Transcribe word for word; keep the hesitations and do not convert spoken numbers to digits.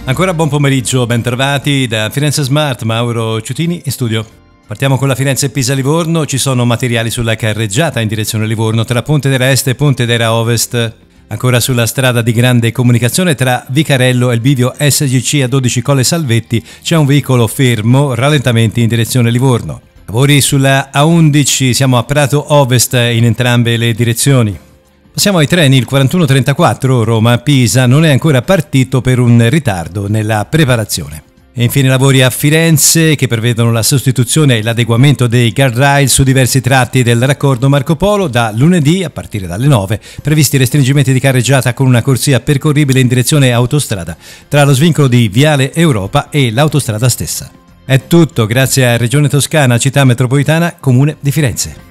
Ancora buon pomeriggio, bentrovati da Firenze Smart, Mauro Ciutini in studio. Partiamo con la Firenze-Pisa-Livorno, ci sono materiali sulla carreggiata in direzione Livorno tra Ponte d'Era Est e Ponte d'Era Ovest. Ancora sulla strada di grande comunicazione tra Vicarello e il bivio S G C A dodici Colle Salvetti c'è un veicolo fermo, rallentamenti in direzione Livorno. Lavori sulla A undici, siamo a Prato Ovest in entrambe le direzioni. Passiamo ai treni, il quarantuno trentaquattro Roma-Pisa non è ancora partito per un ritardo nella preparazione. E infine lavori a Firenze che prevedono la sostituzione e l'adeguamento dei guardrail su diversi tratti del raccordo Marco Polo. Da lunedì, a partire dalle nove, previsti restringimenti di carreggiata con una corsia percorribile in direzione autostrada tra lo svincolo di Viale Europa e l'autostrada stessa. È tutto, grazie a Regione Toscana, Città Metropolitana, Comune di Firenze.